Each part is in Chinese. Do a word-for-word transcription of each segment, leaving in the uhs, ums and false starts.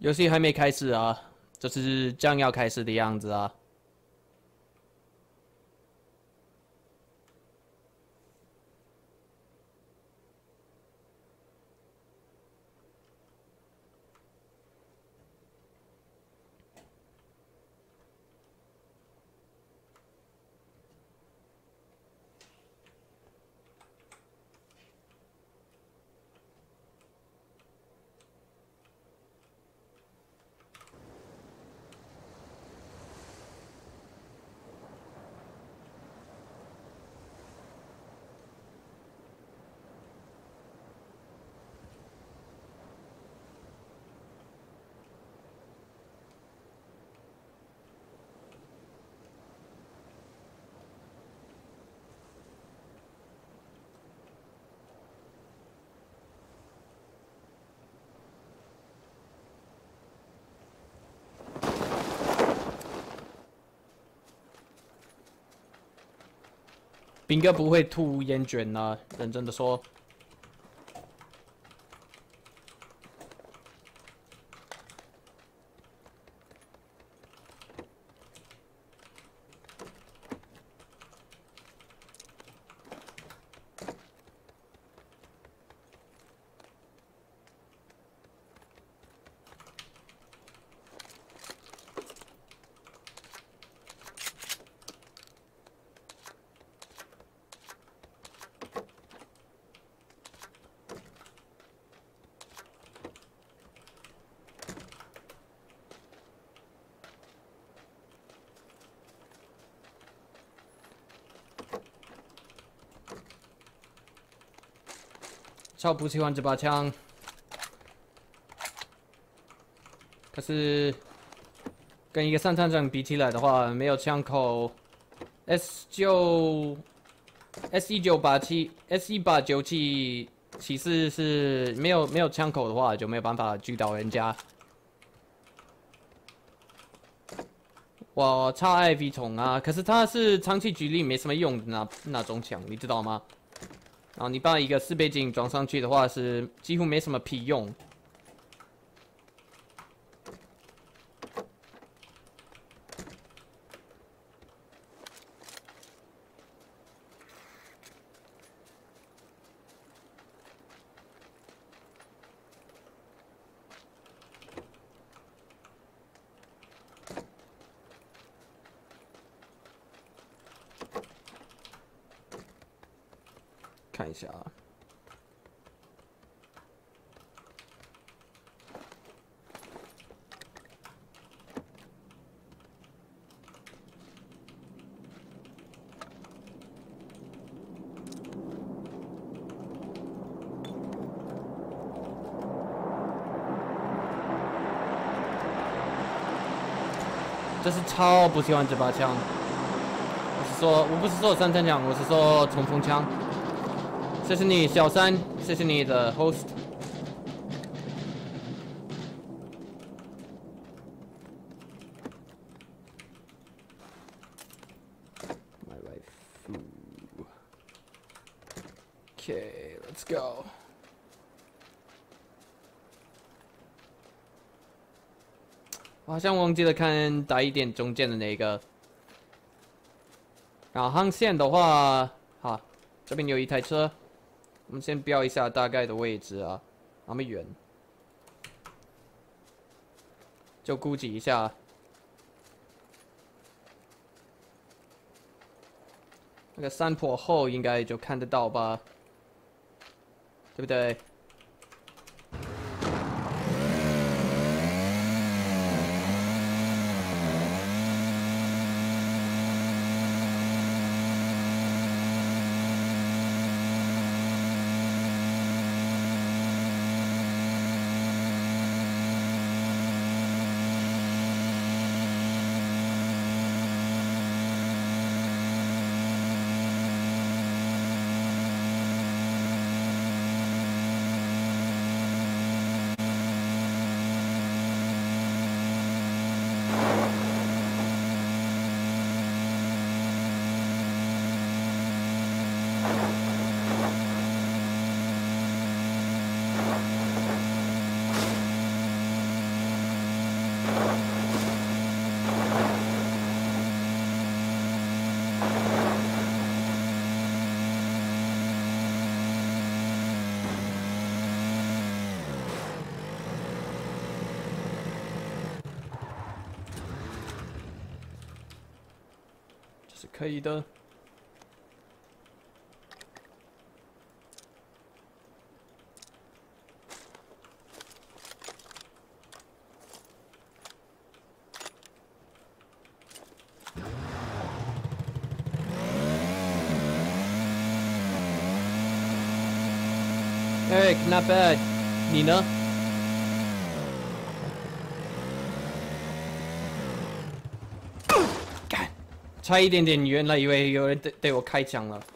游戏还没开始啊，就是将要开始的样子啊。兵哥不会吐烟卷啊，认真的说。超不喜欢这把枪，可是跟一个散弹枪比起来的话，没有枪口 ，S 九 S 一九八七 S 一八九七其实是没有没有枪口的话就没有办法狙倒人家。我超爱 V 虫啊，可是它是长期距离没什么用的那那种枪，你知道吗？然后你把一个四倍镜装上去的话，是几乎没什么屁用。看一下啊。这是超不喜欢这把枪。我是说，我不是说散弹枪，我是说冲锋枪。谢谢你，小三，谢谢你的 host。My wife. Okay, let's go. 我好像忘记了看大一点中间的那个。然后航线的话，好，这边有一台车。我们先标一下大概的位置啊，那么远，就估计一下。那个山坡后应该就看得到吧，对不对？ 可以的。Eric, not bad. 你呢？干，差一点点，原来以为有人对对我开枪了。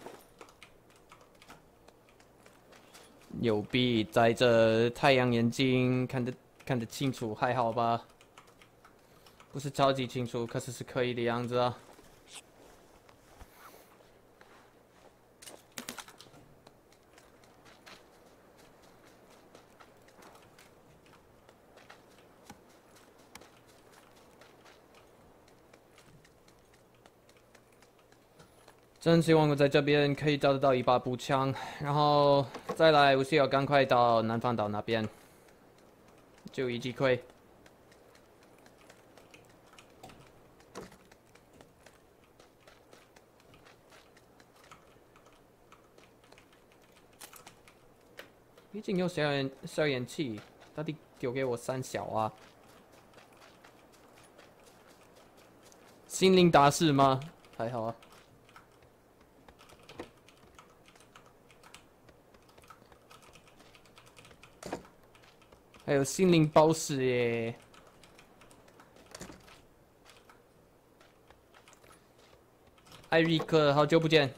牛逼，戴着太阳眼镜，看得看得清楚，还好吧？不是超级清楚，可是是可以的样子啊。真希望我在这边可以找得到一把步枪，然后再来，我需要赶快到南方岛那边，就一击溃。已经有消炎消炎器，到底丢给我三小啊？心灵达士吗？还好啊。还有心灵宝石耶！艾瑞克，好久不见。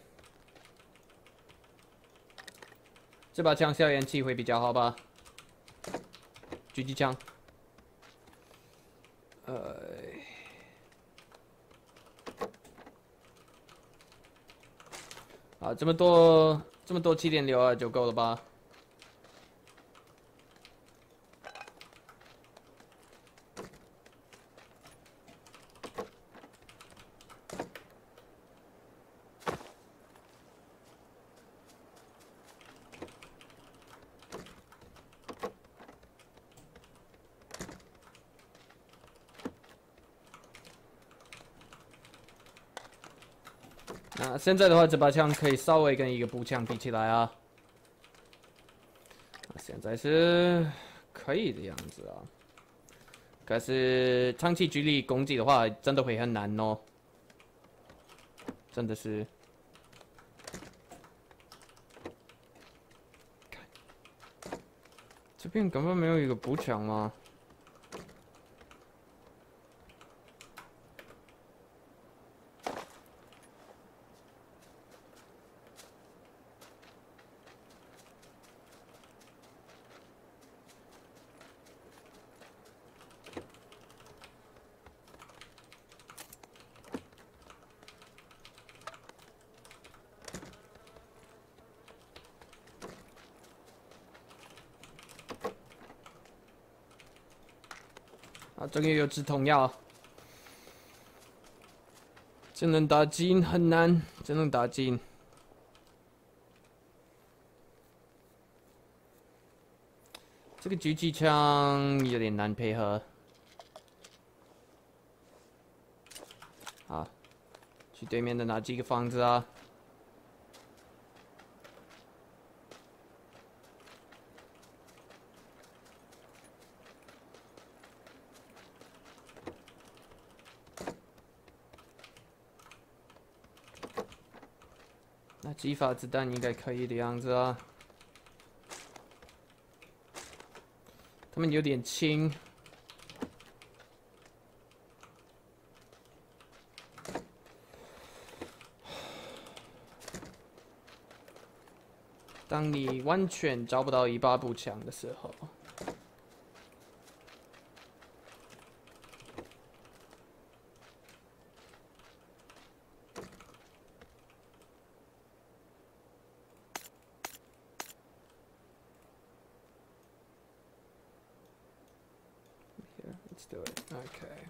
这把枪消炎器会比较好吧？狙击枪。呃，啊，这么多这么多七点六啊，就够了吧？那现在的话，这把枪可以稍微跟一个步枪比起来啊。现在是可以的样子啊。可是长期距离攻击的话，真的会很难哦。真的是。这边根本没有一个步枪吗？啊，终于有止痛药。真能打金很难，真能打金。这个狙击枪有点难配合。好，去对面的哪几个房子啊？那几发子弹应该可以的样子啊。他们有点轻。当你完全找不到一把步枪的时候。Here, let's do it. Okay.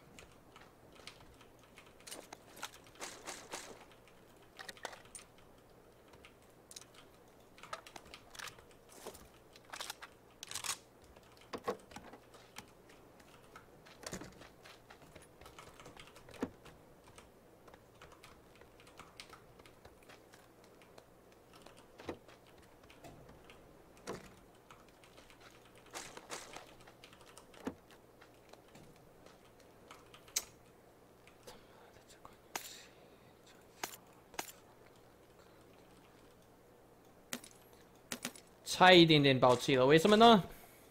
差一点点爆气了，为什么呢？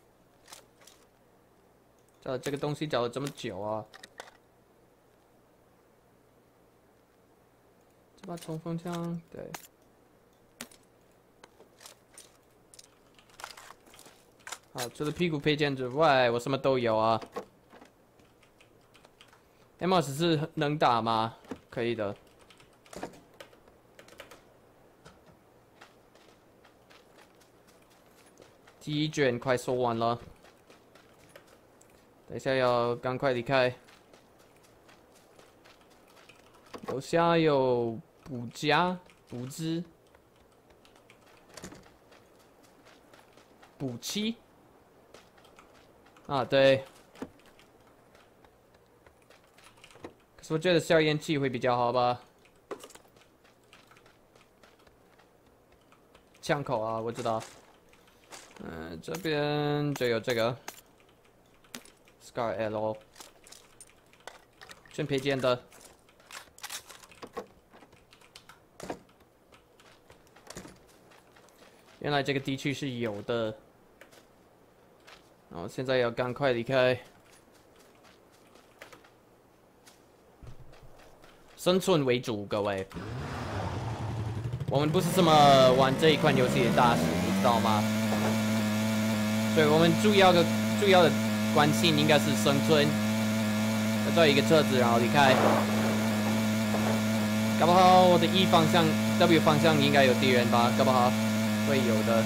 找这个东西找了这么久啊！这把冲锋枪，对。好，除了屁股配件之外，我什么都有啊。M 二十四能打吗？可以的。第一卷快说完了，等一下要赶快离开。楼下有补家、补资、补漆。啊，对。可是我觉得消烟器会比较好吧。枪口啊，我知道。嗯、呃，这边就有这个 Scar L， 全配件的。原来这个地区是有的。然后现在要赶快离开。生存为主，各位。我们不是这么玩这一款游戏的大师，你知道吗？所以我们主要的主要的关心应该是生存。要找一个车子，然后离开。搞不好我的 E 方向、W 方向应该有敌人吧？搞不好会有的。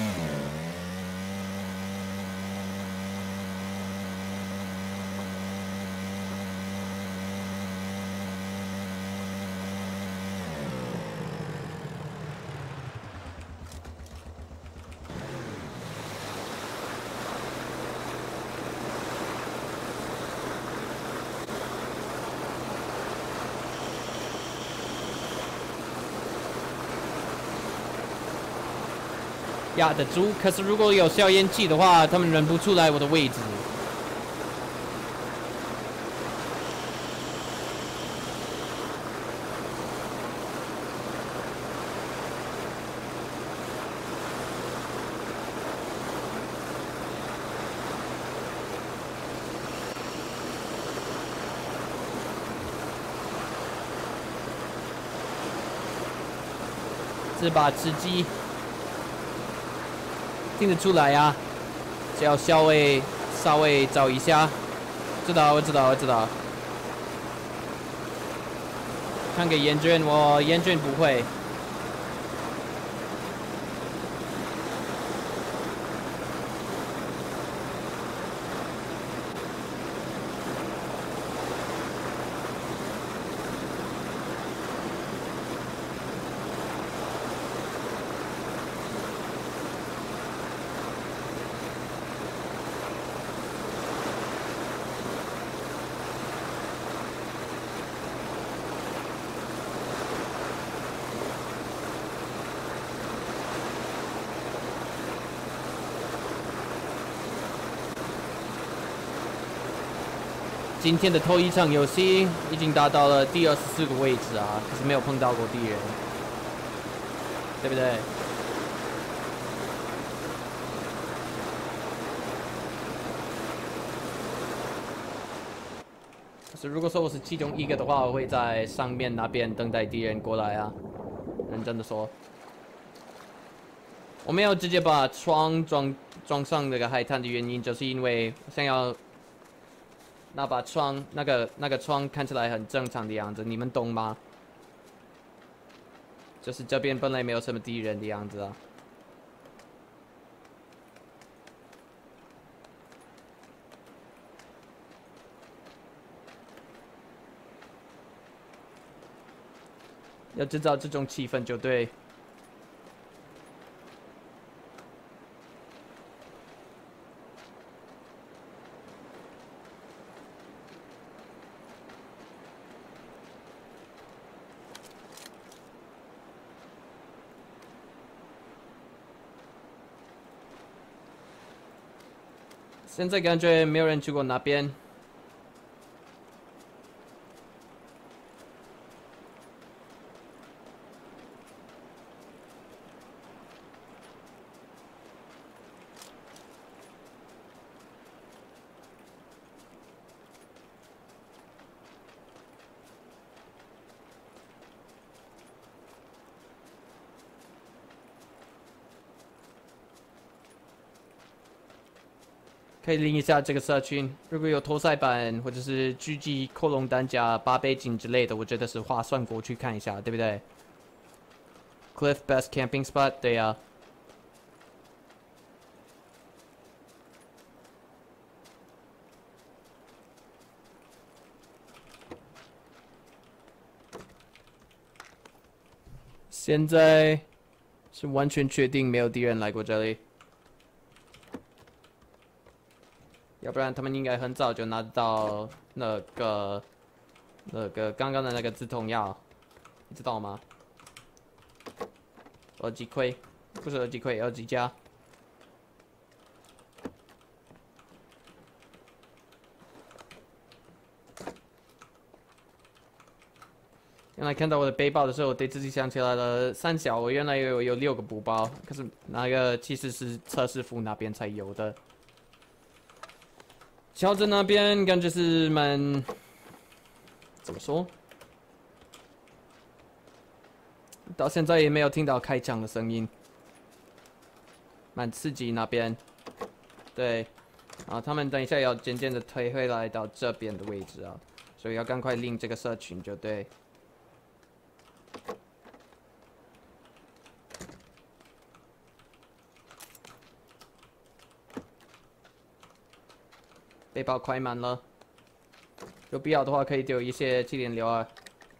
压得住，可是如果有消烟器的话，他们认不出来我的位置。这把吃鸡。听得出来呀、啊，只要稍微稍微找一下，知道我知道我知道。看给烟卷，我烟卷不会。今天的头一场游戏已经达到了第二十四个位置啊，可是没有碰到过敌人，对不对？可是如果说我是其中一个的话，我会在上面那边等待敌人过来啊。认真的说，我没有直接把窗装装上那个海滩的原因，就是因为我想要。那把窗，那个那个窗看起来很正常的样子，你们懂吗？就是这边本来没有什么敌人的样子啊。要制造这种气氛就对。现在感觉没有人去过那边。 可以拎一下这个社群。如果有托赛版或者是狙击、克隆弹夹、八倍镜之类的，我觉得是划算过去看一下，对不对 ？Cliff Best Camping Spot， 对呀、啊。现在是完全确定没有敌人来过这里。要不然他们应该很早就拿到那个那个刚刚的那个止痛药，你知道吗？二级盔，不是二级盔，二级加。原来看到我的背包的时候，我对自己想起来了，三小我原来有有六个补包，可是那个其实是测试服那边才有的。乔治那边感觉是蛮怎么说？到现在也没有听到开枪的声音，蛮刺激那边。对，然后他们等一下要渐渐的推回来到这边的位置啊，所以要赶快拎这个社群就对。背包快满了，有必要的话可以丢一些气点流啊。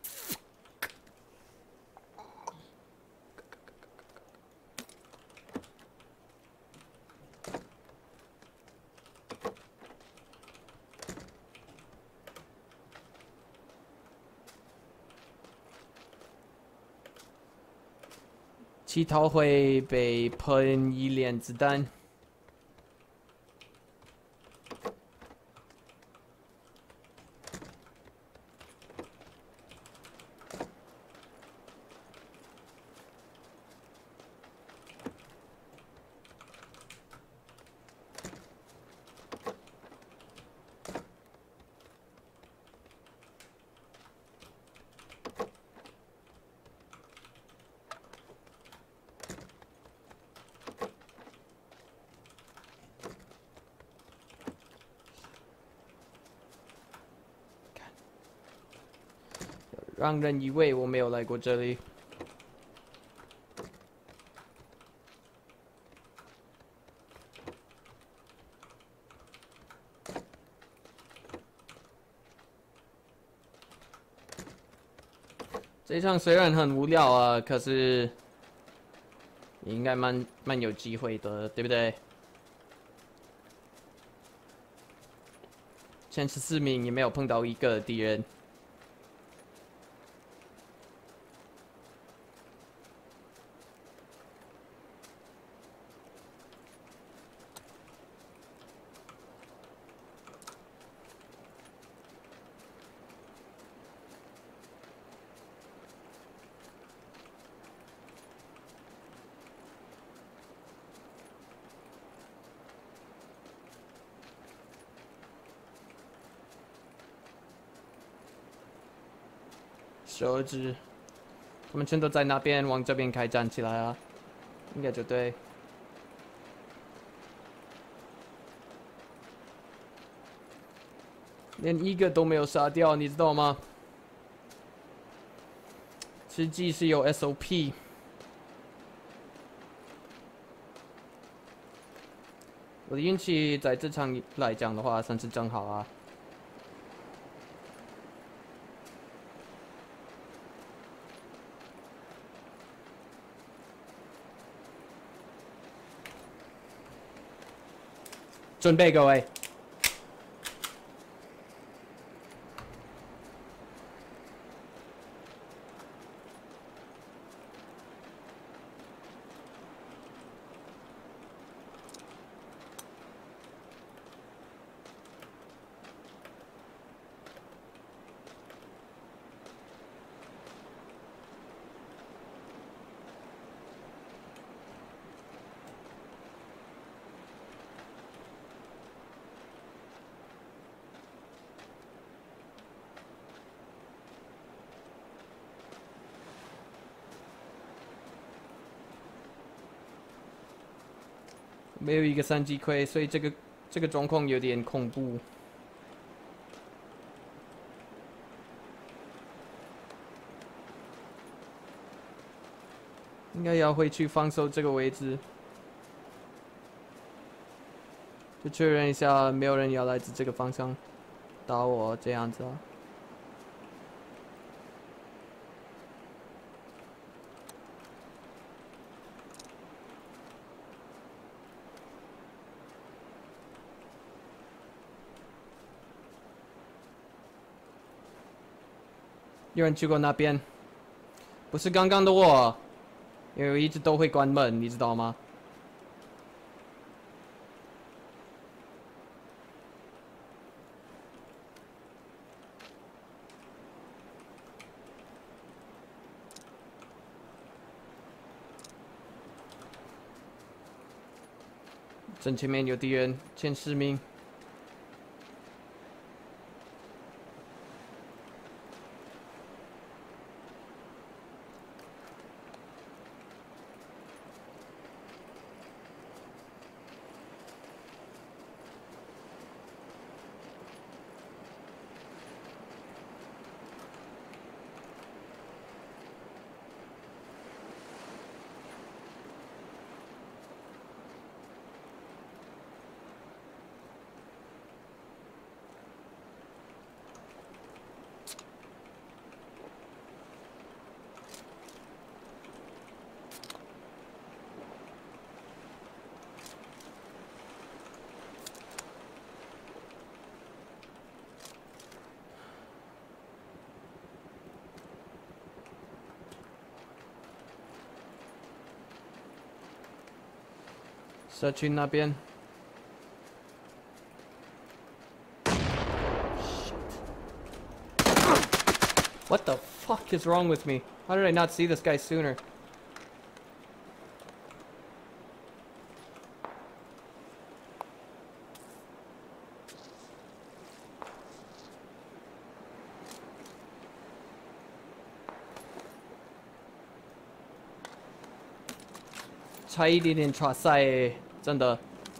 乞讨会被喷一脸子弹。让人以为我没有来过这里。这一场虽然很无聊啊，可是应该蛮蛮有机会的，对不对？前十四名也没有碰到一个敌人。十二只，他们全都在那边往这边开战起来啊，应该就对。连一个都没有杀掉，你知道吗？吃鸡是有 S O P。我的运气在这场来讲的话，算是正好啊。准备，各位。没有一个三级盔，所以这个这个状况有点恐怖。应该要回去防守这个位置，就确认一下没有人要来自这个方向打我，这样子啊。有人去过那边，不是刚刚的我，因为我一直都会关门，你知道吗？正前面有敌人，前十名。社区那边。What the fuck is wrong with me? How did I not see this guy sooner? "差一点点差赛欸，真的。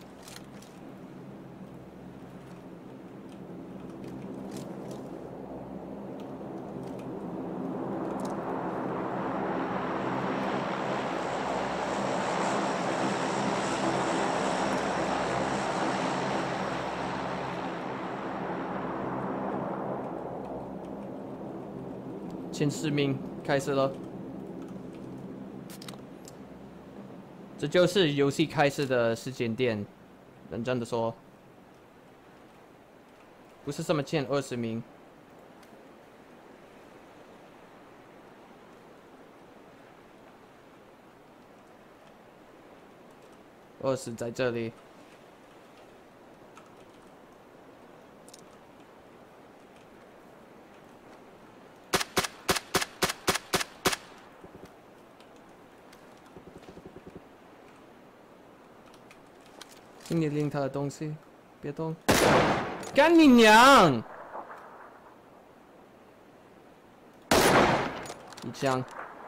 前十名开始了，这就是游戏开始的时间点。认真的说，不是什么前二十名。二十在这里。请你拎他的东西，别动！干你娘！一枪。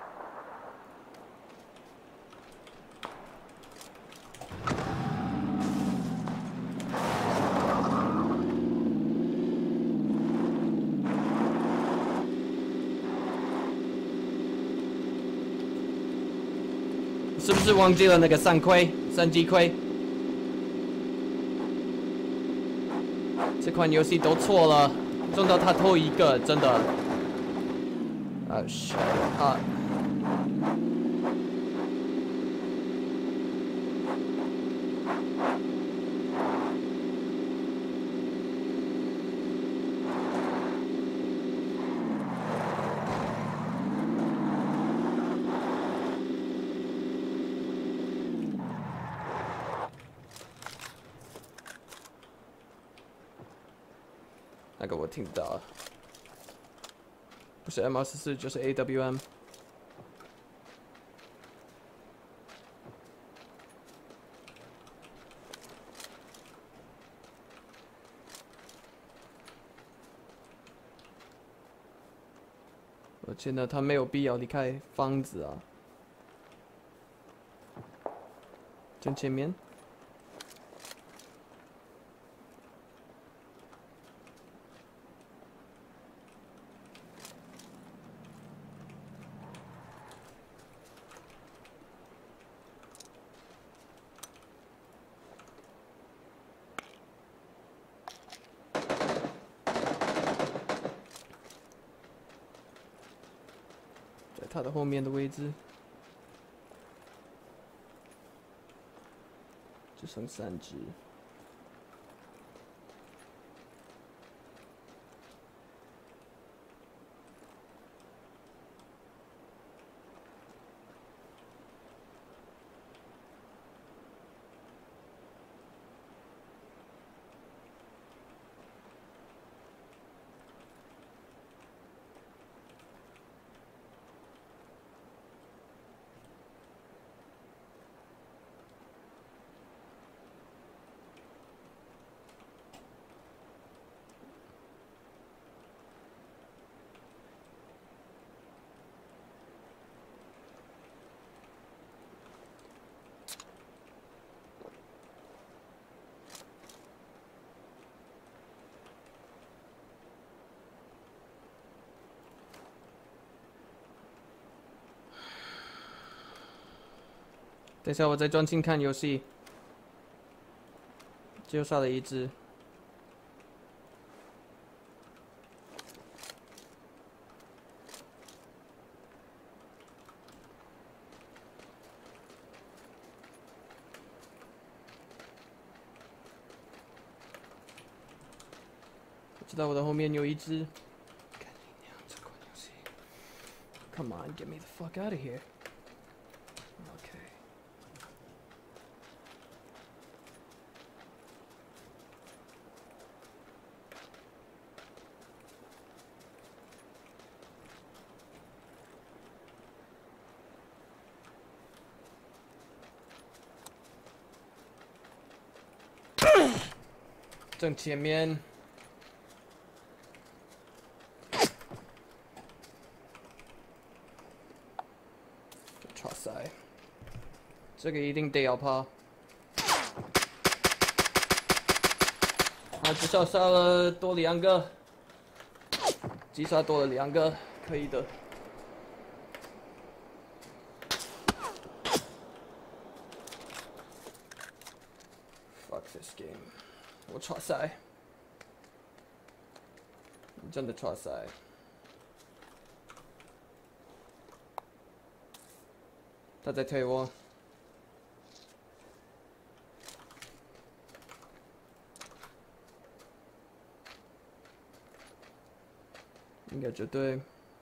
是不是忘记了那个三盔、三级盔？这款游戏都错了，中到他头一个，真的。啊，shit，啊！那个我听不到，不是 M 二十四就是 A W M。而且呢，他没有必要离开房子啊。正前面。 它的后面的位置，只剩三只。等一下，我再专心看游戏。就杀了一只。我知道我的后面有一只。干你娘！这款游戏 ，Come on, get me the fuck out of here. Okay. 正前面，哇塞，这个一定得要跑。啊，至少杀了多两个，击杀多了两个，可以的。Fuck this game. 我差赛，真的差赛。他在推我，应该绝对。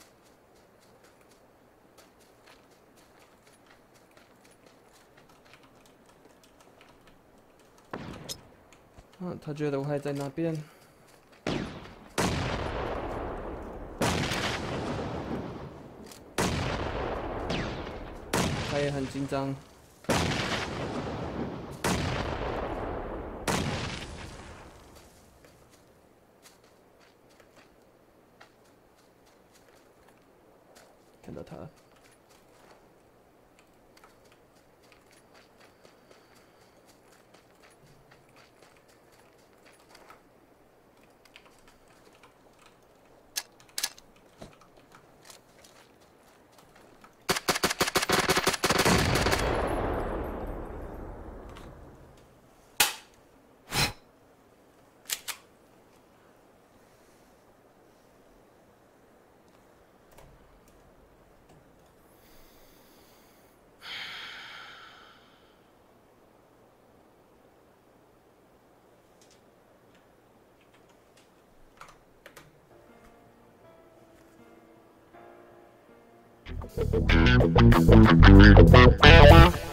嗯，他觉得我还在那边。他也很紧张。看到他。Thank you.